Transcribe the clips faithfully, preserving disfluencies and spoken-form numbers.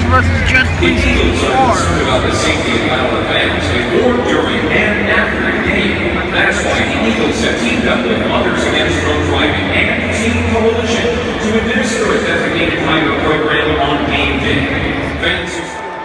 versus just preseason four. About the safety of final events before, during, and after the game. That's why the Eagles have teamed up with Mothers Against Drunk Driving and Team Coalition to administer a designated driver program on game day. Fans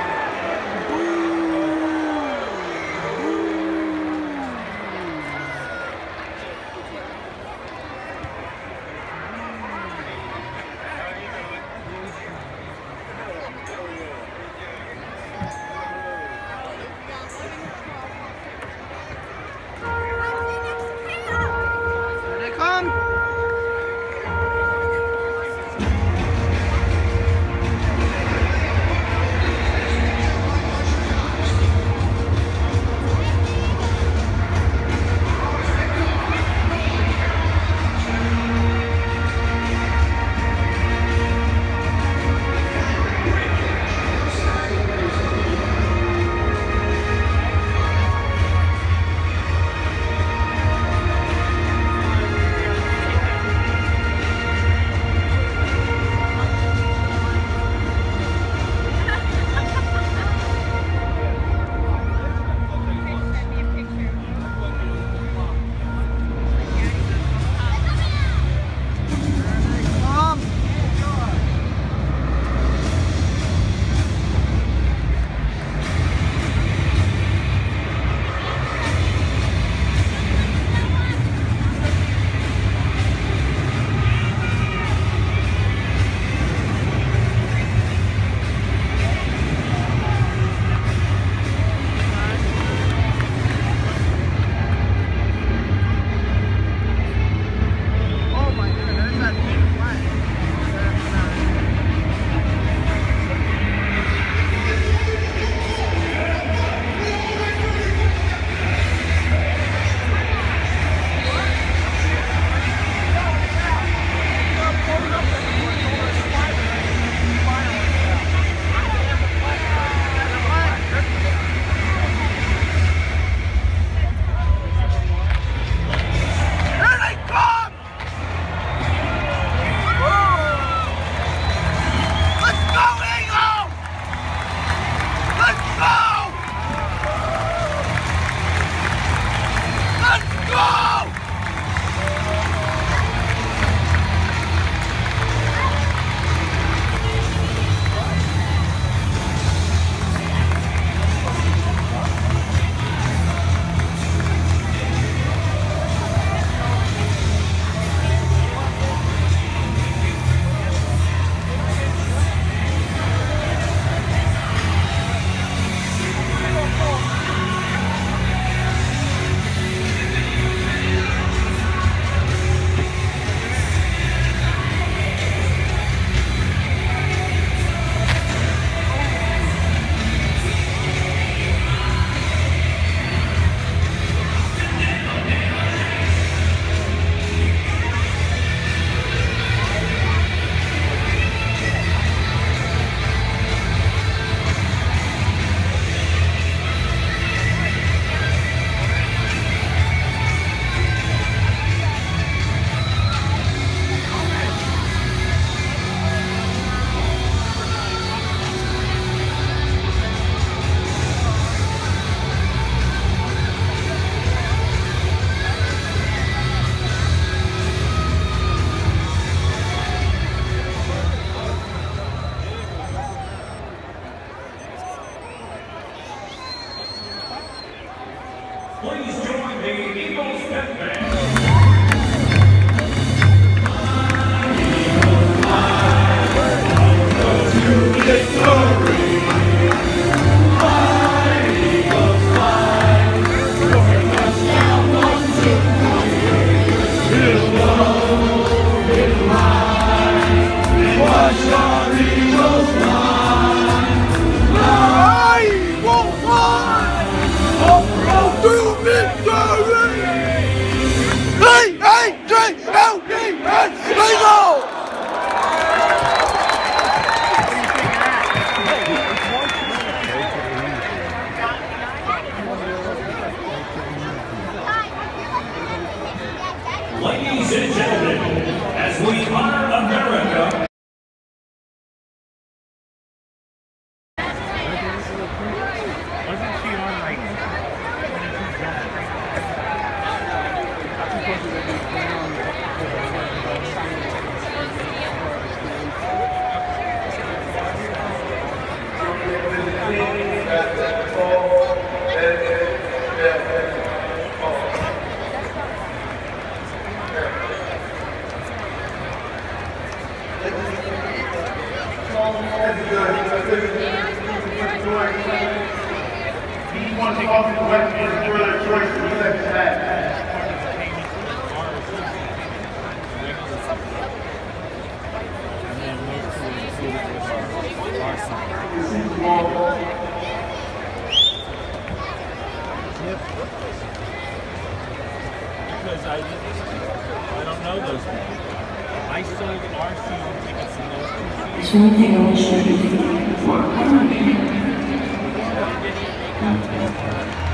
please join the Eagles Pep Band. Ladies and gentlemen, as we honor America. off the wet is for their choice in the second half. Because I, I don't know those people. I sold our season tickets in those two seasons.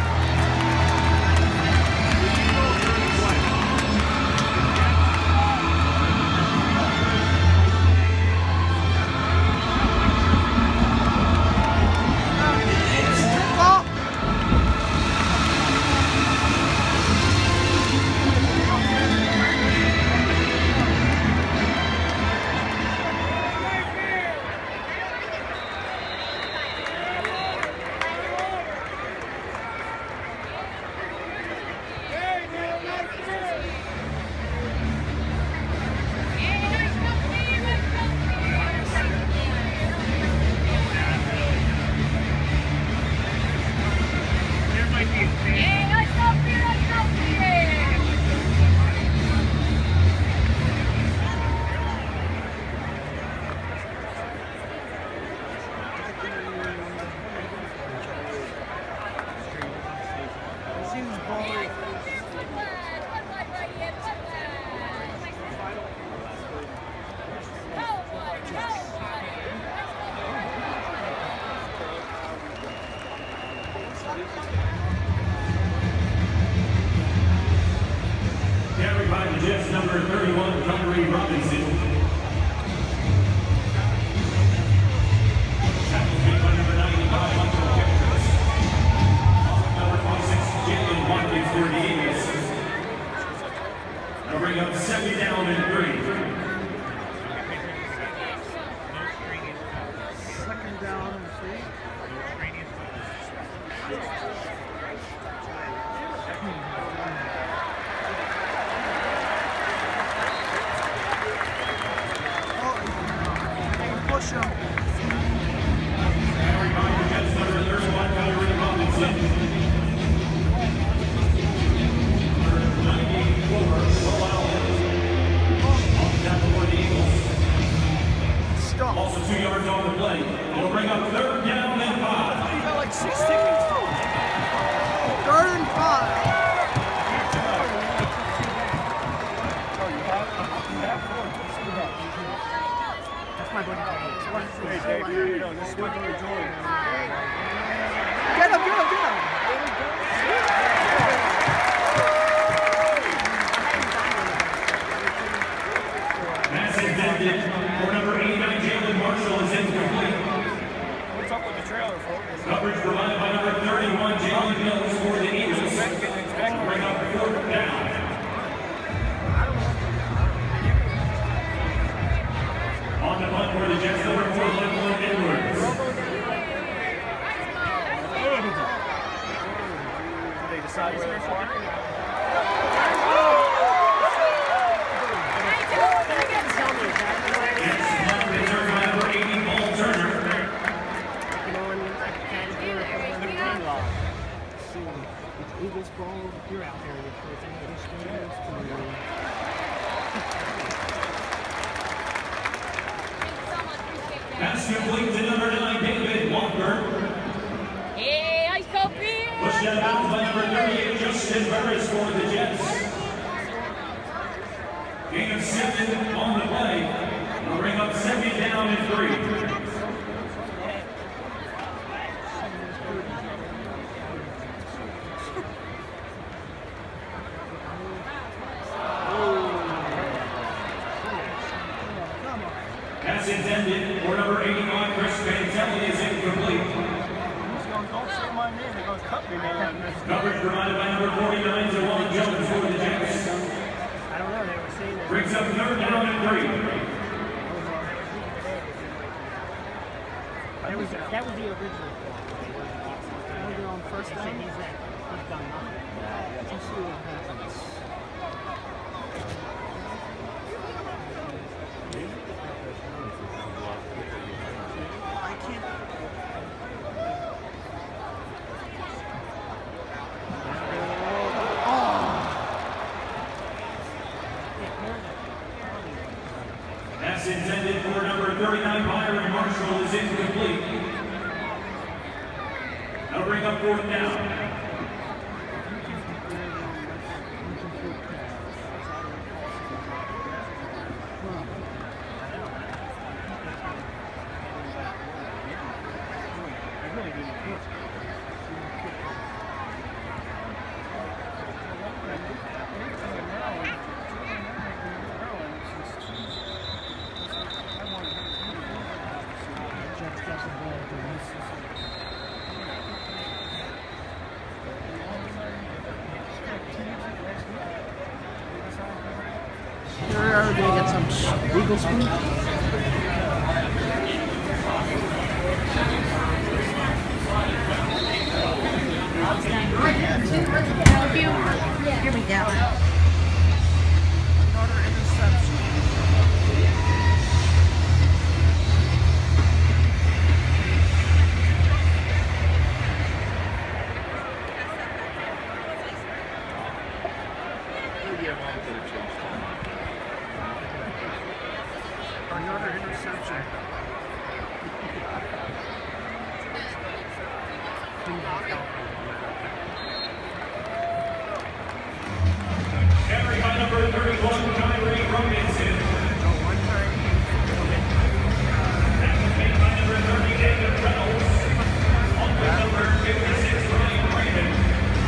Carried by the Jets, number thirty-one, Connery Robinson. Tackles made by number ninety-five, Michael Jeffers. Number twenty-six, Jalen Watkins for the Eagles. Now bring up second down and three. Second down and three. Push him. Carried by the Jets, number thirty-one, Connery Robinson. Number ninety-four, Will Allen. Off tackle for the Eagles. Stop. Also two yards on the play. It'll bring up third down and five. You got like six tickets. Third and five. That's my buddy. Hey, Dave, you know, this is my buddy Jordan. Get him, get him, get him. Pass intended for number eighty-nine, Jalen Marshall is incomplete. What's up with the trailer, folks? Coverage provided by number thirty-one, Jalen Mills for the Eagles. Bring up fourth down. On the punt for the Jets, number four, Level Edwards. They decide where they're far. Jets punt return by number eighty, Paul Turner. Eagles ball, you're out there with Pass complete to number nine, David Walker. Hey, I copy. Pushed out of bounds by number thirty-eight, Justin Burris for the Jets. Gain of seven on the play. We'll bring up second down and three. Pass intended for number eighty-one, Chris Vantelli is incomplete. Don't say my name, they're going to cut me, man. Coverage provided by number forty-nine, Jawan Jones for the Jets. I don't know, they were saying that. Brings up third down and three. That was, that was the original. When they're on first down, he's like, he's done nothing. Let's see what happens. I can't. Pass intended for number thirty-nine, Byron Marshall, is incomplete. That'll bring up fourth down. We're gonna get some legal spoon. Here we go. Another interception. Another interception. Carry by number thirty-one, Kyrie Robinson. That's made by number thirty, David Reynolds. On with number fifty-six, Ryan Raymond.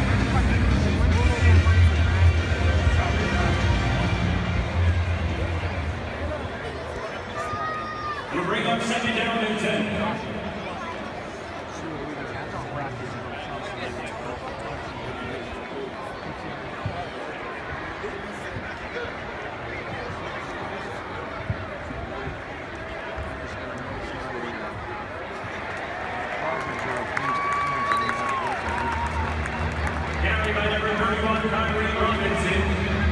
We'll bring up second down and ten. Carry by number thirty-one, Kyrie Robinson.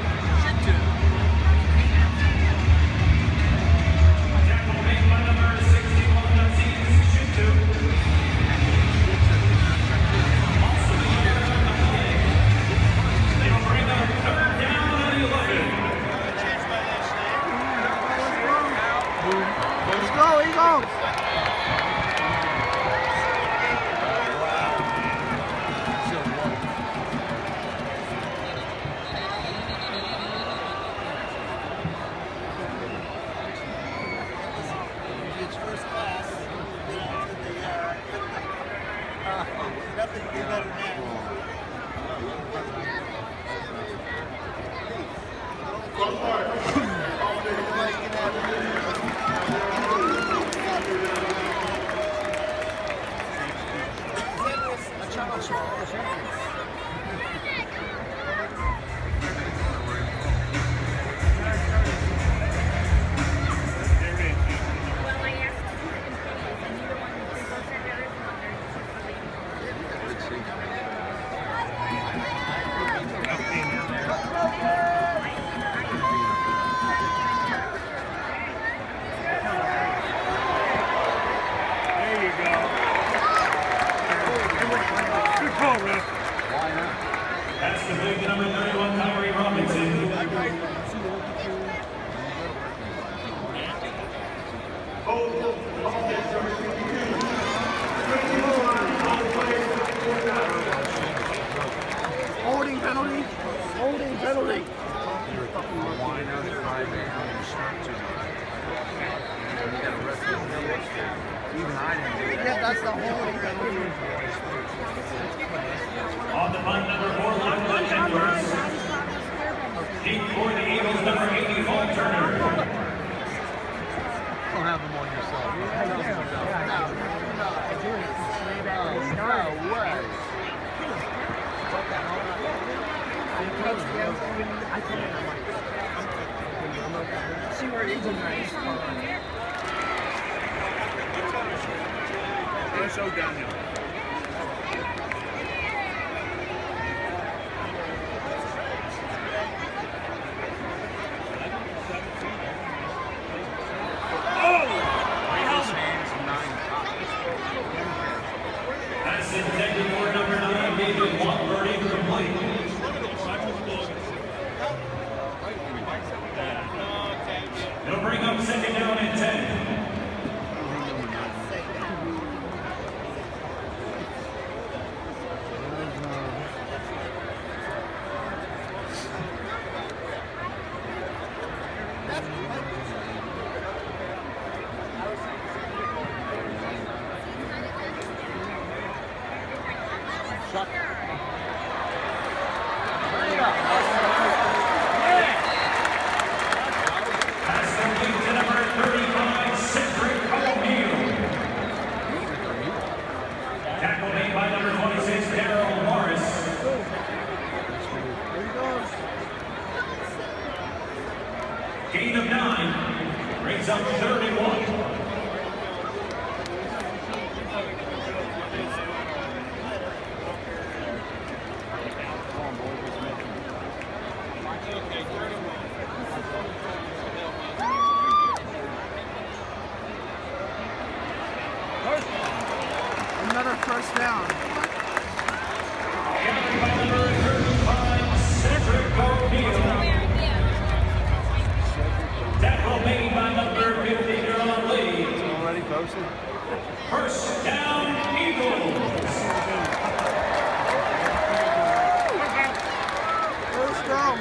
Tackle made by number sixty-one, Aziz Shintu. Also the year of the game. They will bring up third down and eleven. Let's go, Eagles! Nothing can be better than that. That's the big number thirty-one, Kyrie Robinson. Holding penalty. Holding penalty. Yeah, that's the holding penalty. On the punt, number four, Lachlan Edwards. Deep for the Eagles, number eighty, Paul Turner. Don't have them on yourself. No way. See where it is in nice. Let's go down here. That's intended for number nine, David Watford, incomplete. It'll bring up second down and ten. Gain of nine, brings up third and one. Another first down. Tackle made by number fifty, Jerome Lee. Already posted. First down, Eagles. First down.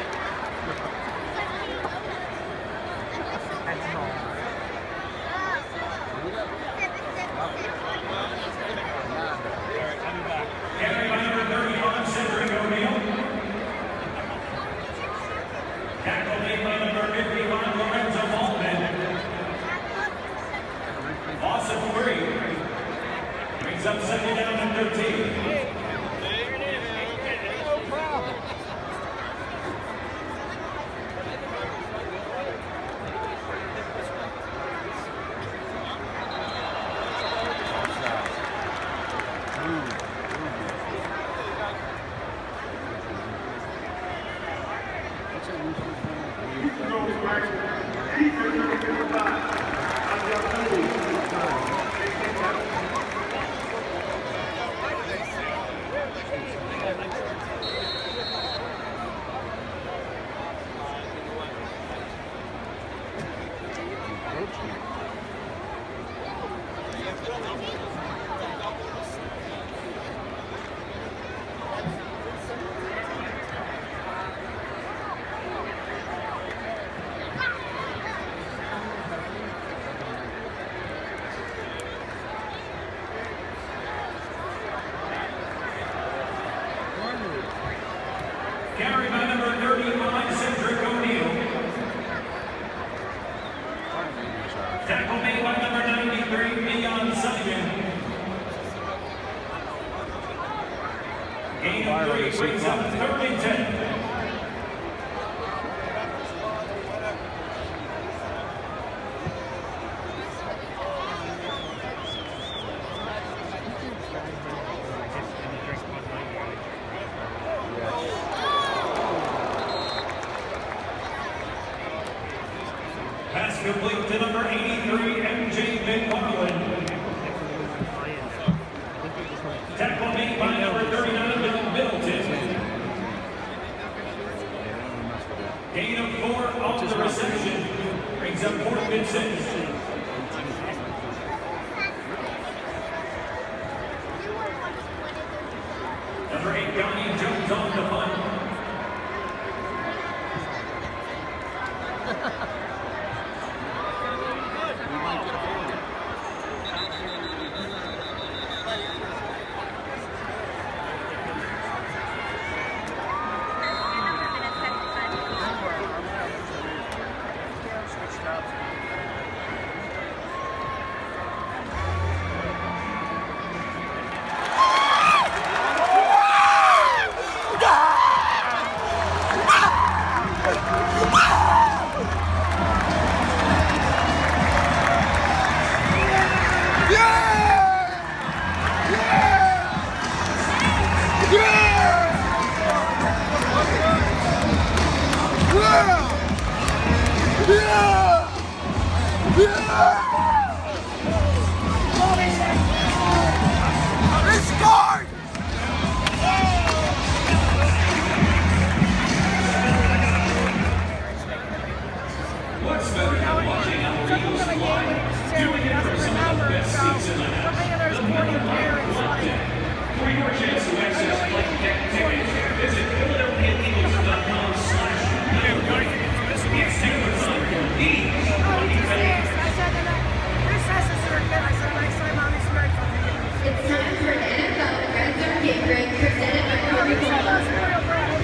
Carry by number thirty-one, Cedric O'Neal. Tackle made by number fifty-one, Lorenzo Maltman. Loss of three. Brings up second down and thirteen. Carry by number thirty-five, Cedric O'Neal. Tackle made by number ninety-three, Leon Sullivan. Gain of three, brings up third and ten. Pass complete to number eighty-three, M J McFarland. Tackle made by number thirty-nine, Bill Middleton. Gain of four off the reception. Brings up fourth and six. Number eight, Donnie Jones on the punt. What's What's better than watching our Eagles live? Doing it for some of the best seats in the house. For your chance to access flight deck tickets, visit Philadelphia Eagles dot com slash It's super fun for these twenty-seven. It's time for N F L Red Zone Game Break presented by Coca-Cola.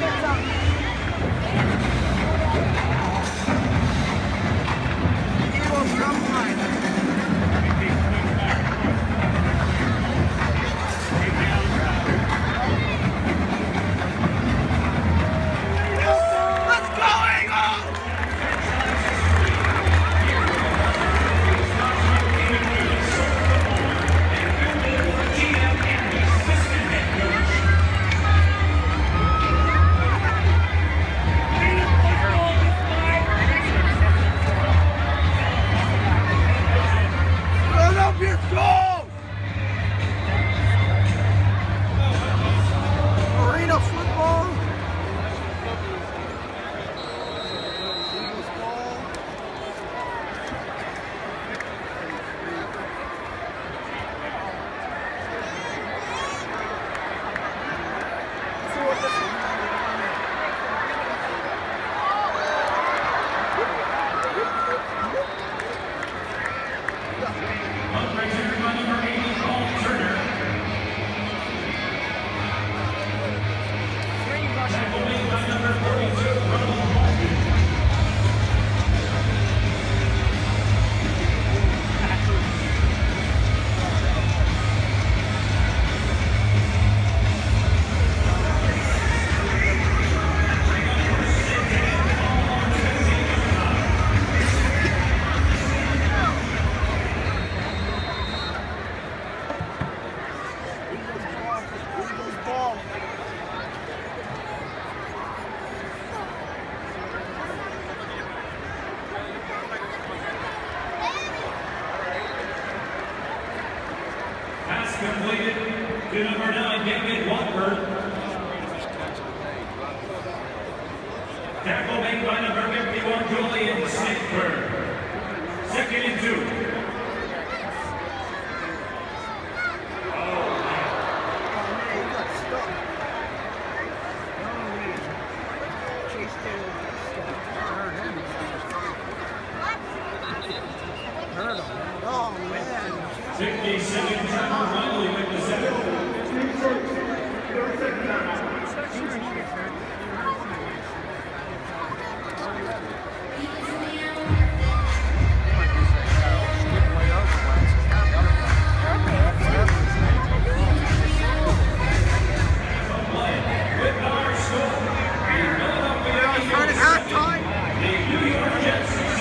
Completed to number nine, David Watford. Tackle made by number fifty-one, Julian Sandberg. Second and two. Oh, man. fifty-second time, Riley with the center. With our score, the New York Jets six.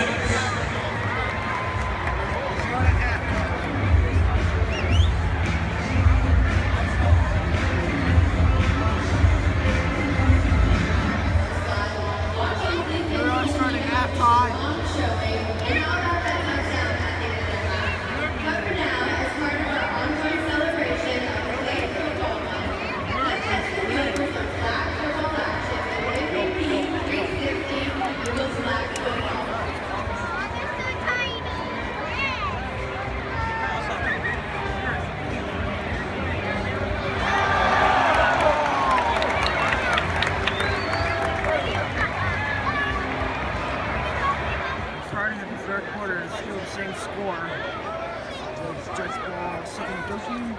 Same score. It's just ball, second booking.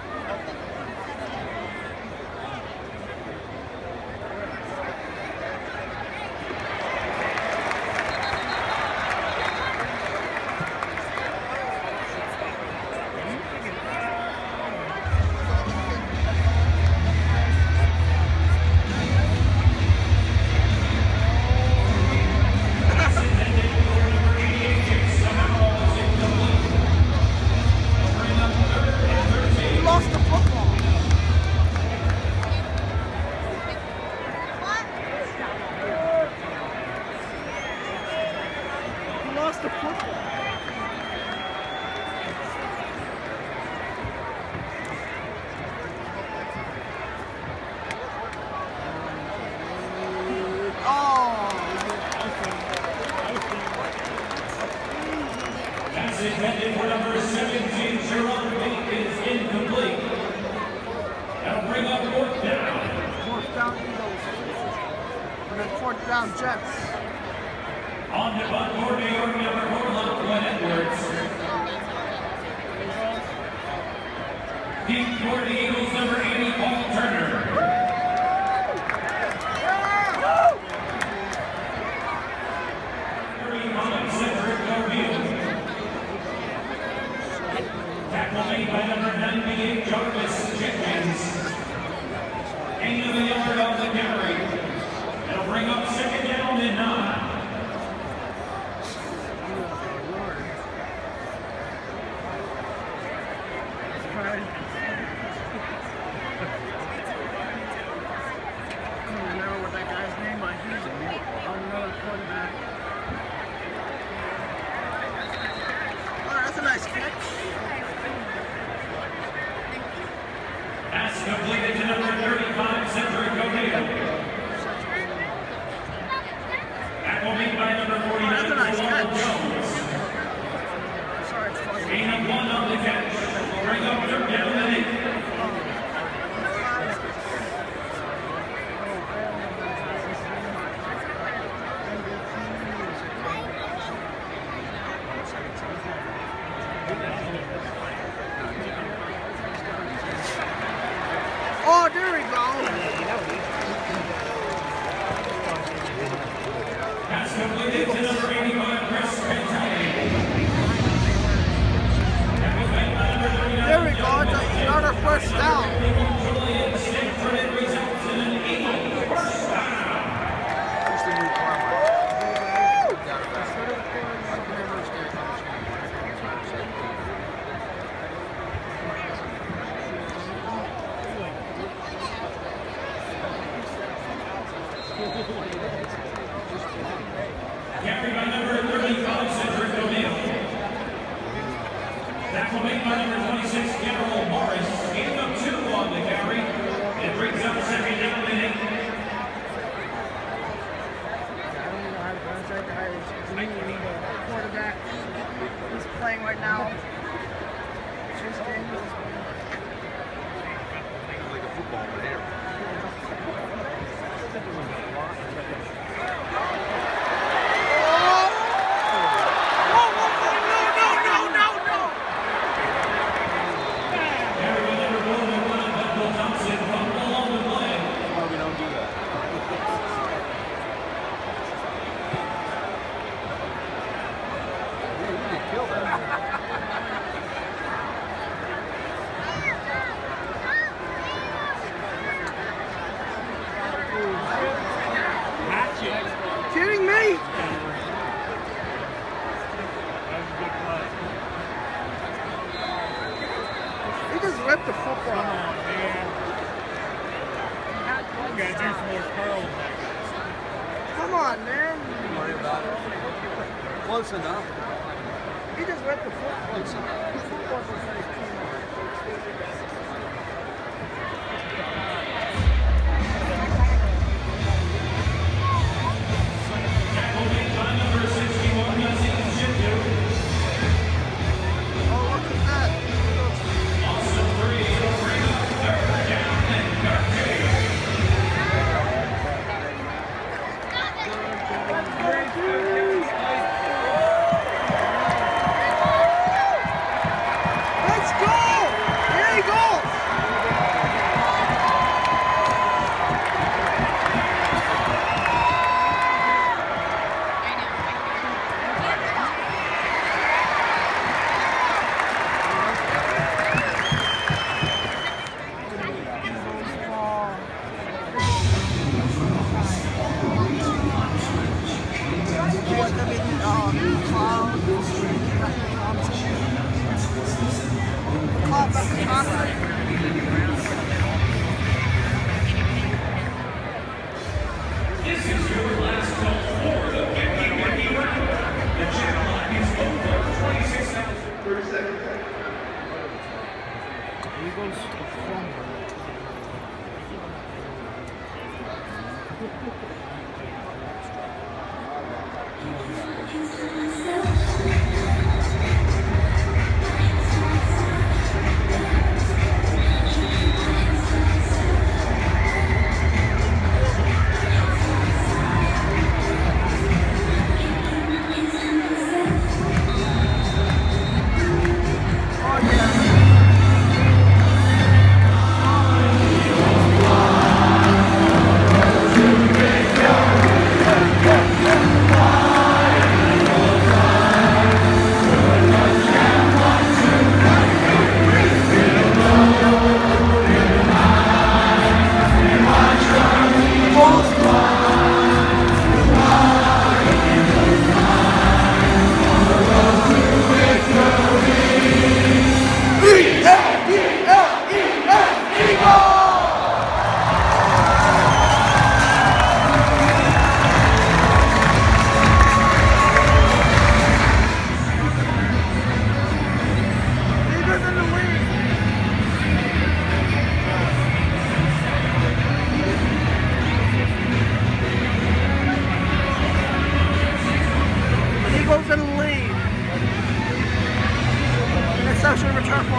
lost the football. Oh! Pass intended for number seventeen, Sharon Bate, is incomplete. That'll bring up fourth down. Fourth down Eagles. And then fourth down Jets. On to punt for New York, number four, Lachlan Edwards. Deep for the Eagles, number eighty, Paul Turner. Tackle made by number ninety-eight, Jarvis Jenkins. Gain of the yard on the carry. That'll bring up second down and nine. Pass completed to number thirty-five, Cedric O'Neill. Tackle made by number forty-nine, Jamal Jones. Gain of one on the catch. Bring up third down and eight. Oh, there we go. Pass completed to number eighty-five, Chris Pantani. There we go. It's another first down. Stanford results in an Eagle first down. Carried by number thirty-five, Cedric O'Neill. Tackle made by number twenty-six, General Morris. Gain of two on the carry. It brings up second down and eight. Quarterback. He's playing right now. Just Like a football player. kidding me? He just ripped the football. Come on, man. You gotta do some more curls. Come on, man. Don't worry about it. Close enough. He just ripped the football. Close enough. The football was like, This is your last call for the fifty fifty round. The channel line is over twenty-six thousand. thirty seconds. Eagles from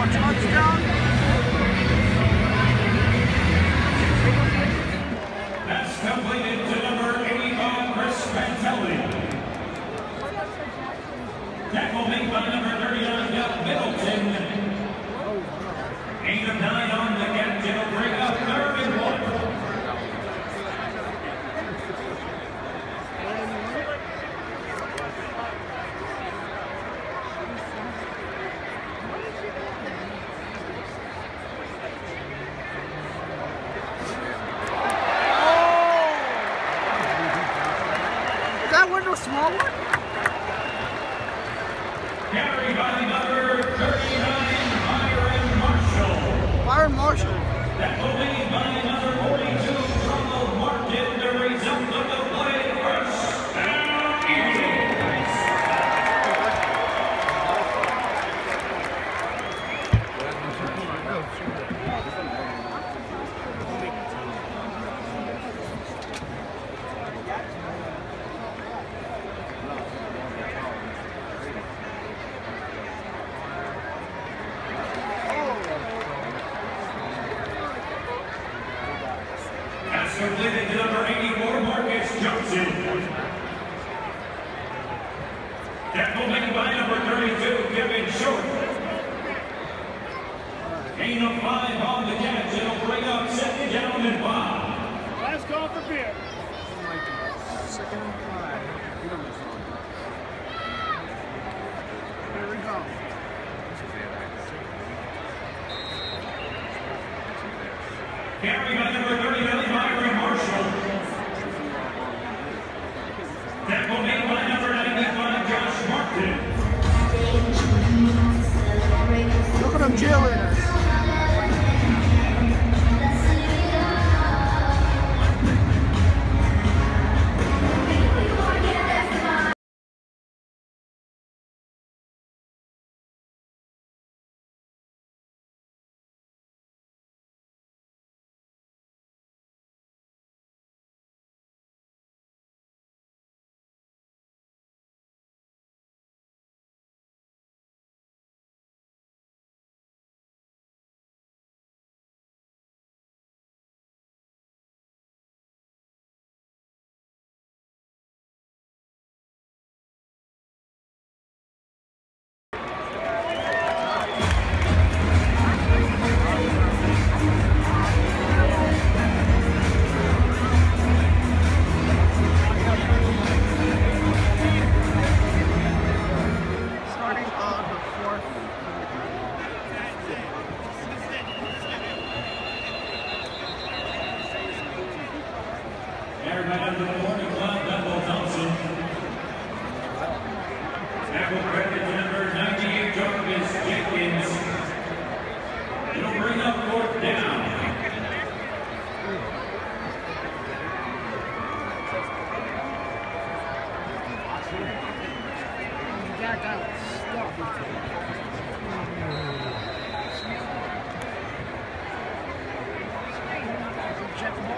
a touchdown. That's completed to number eighty-five, Chris Pantelli. Tackle made by number thirty-nine, Doug Middleton. Eight of nine on the catch. It'll bring up third and one. Small one? Carried by number thirty-nine, Byron Marshall. Byron Marshall. That will be by number forty-two, Ronald Martin, the result of the play, first down, Eagles. That's completed to number eighty-four, Marcus Johnson. Tackle made by number thirty-two, Kevin Short. Gain of five on the catch. It'll bring up second down and five. Last call for beer. Second and five. Here we go. Carried by number thirty-nine, Byron Marshall. Tackle made by number ninety-five, Josh Martin. Look at them cheerleaders. Carried by number forty-five, Double Thompson. Tackle credit to number ninety-eight, Jarvis Jenkins. It'll bring up fourth down. Check the ball.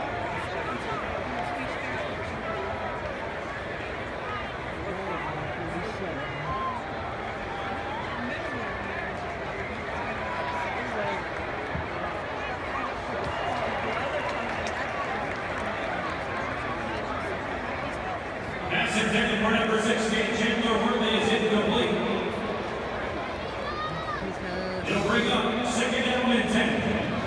Pass intended for number sixteen, Chandler Worthy is incomplete. It'll bring up second down and ten.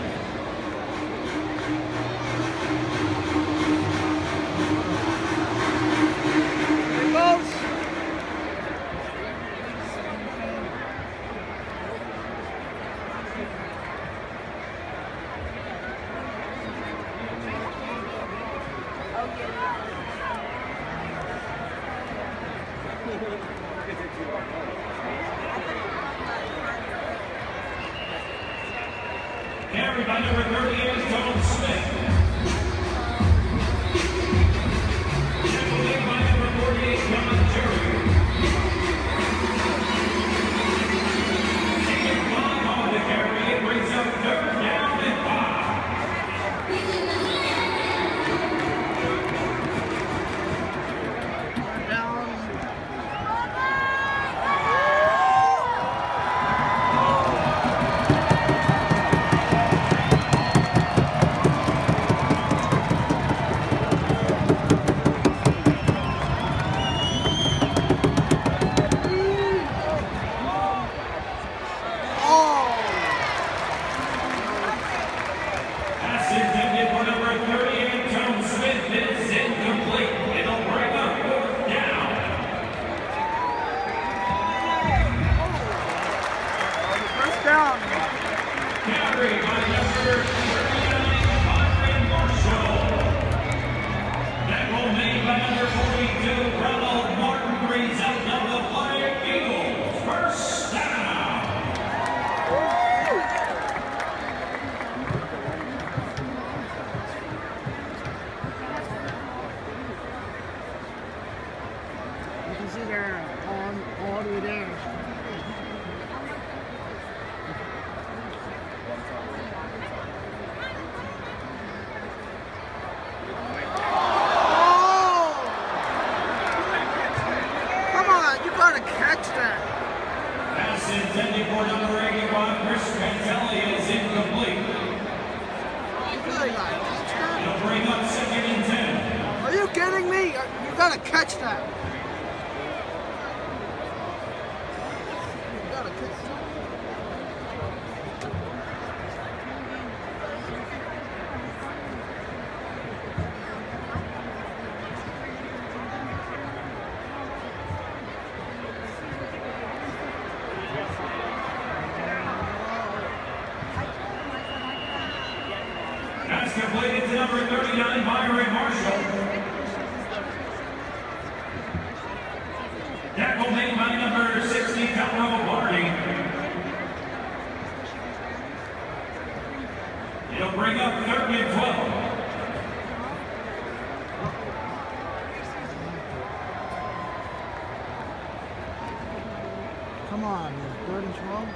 Carried by number thirty-eight, Tom Smith. Tackle made by number forty-eight, John Jerry. Taking five on the carry, it brings up third down and five. Down. they got? Touchdown? It'll bring up second and ten. Are you kidding me? You gotta catch that. You gotta catch that. Pass completed to number thirty-nine, Byron Marshall. Tackle made by number sixty, Calro Barney. It'll bring up third and twelve. Come on, third and twelve.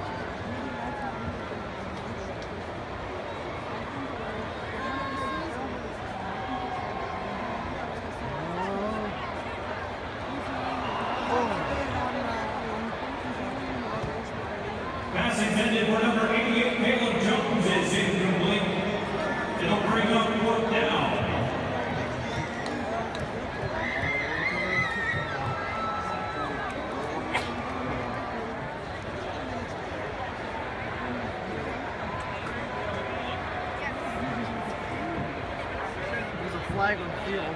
Pass intended for number eighty-eight, Caleb Jones, is incomplete. It'll bring up fourth down. There's a flag on the field.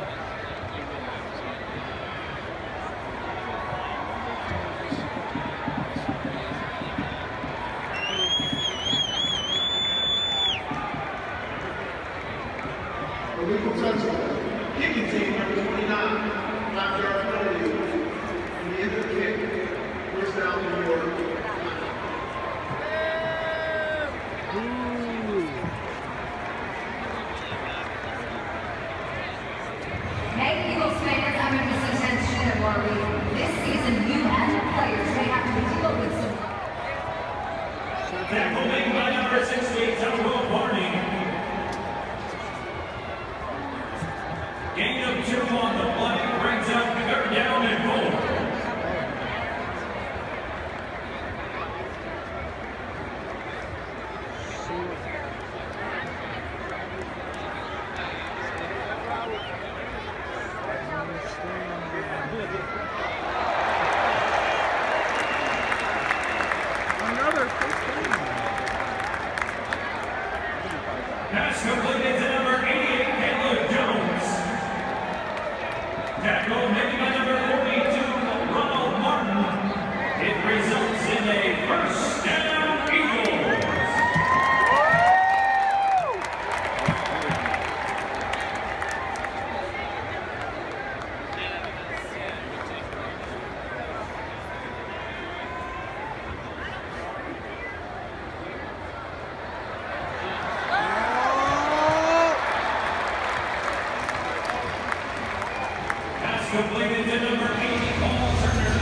Illegal touchdown. Kicking team number twenty-nine, five yard penalty. On the end of the kick, first down New York. Hey, Eagles fans, I'm in this attention and worry. This season, you and your players may have to deal with some. Tackle made by number sixty, Calro Barney. Gain of two on the play brings up third down and four. Another fifteen. Pass completed to number eighty-eight, Caleb Jones. Tackle made by number forty-two, Ronald Martin. It results in a first down, Eagles. Pass completed to number eighty, Paul Turner.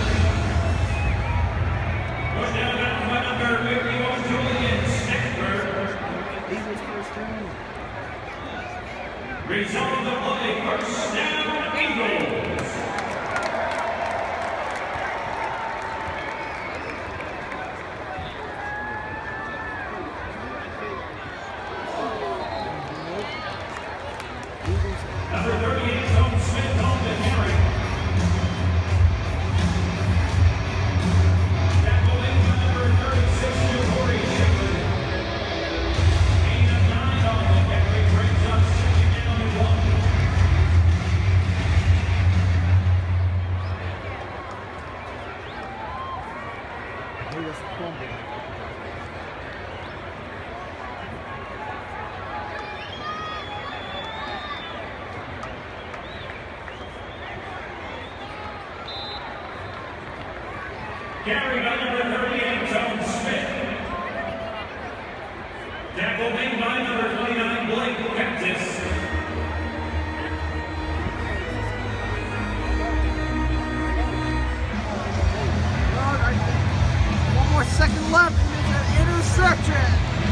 Push down back by number fifty-one, Julian Steckberg. Eagles first down. Result of the play, first down, Eagles. Number thirty-eight, Tom Smith on the carry. Tackle made by number thirty-six, Corey Shepard. Gain of nine on the carry brings up second down and one. Hey, that's a fumble. Carry by number thirty-eight, Tom Smith. Tackle made by number twenty-nine, Blake Prentice. One more second left, and it's an interception.